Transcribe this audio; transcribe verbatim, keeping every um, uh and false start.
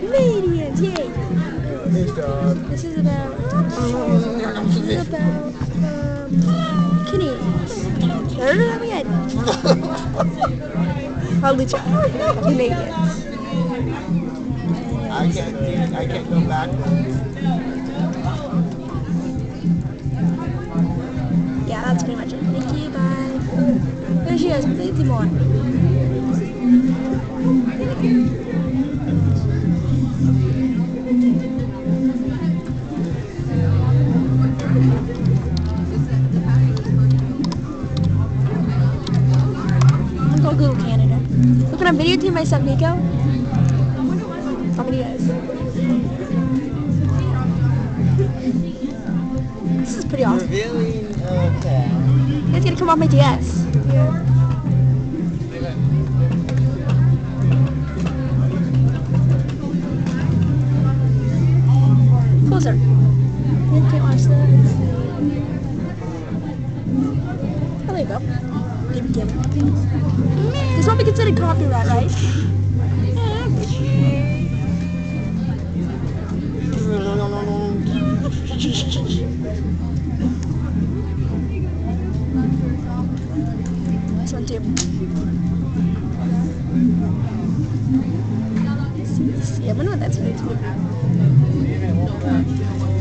Canadians, yay! His dog. This is about. This is about um, Canadians. Heard of them yet? Hallelujah. Canadians. I can't. I can't go back. Yeah, that's pretty much it. Thank you. Bye. There she is. Plenty more. I'm gonna Google Canada. Look, when I'm videotaping myself, Nico. How many guys? This is pretty awesome. Revealing. Okay. It's gonna come off my D S. Yeah. Closer. You can't watch that. Oh, there you go. Give, give. This won't be considered copyright, right? This one too. Yeah, I wonder what that's going to be.